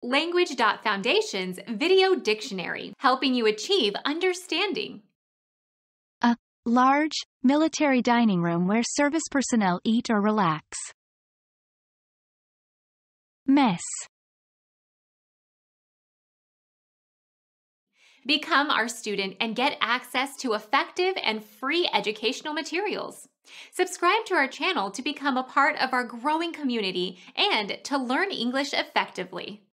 Language.Foundation's Video Dictionary, helping you achieve understanding. A large, military dining room where service personnel eat or relax. Mess. Become our student and get access to effective and free educational materials. Subscribe to our channel to become a part of our growing community and to learn English effectively.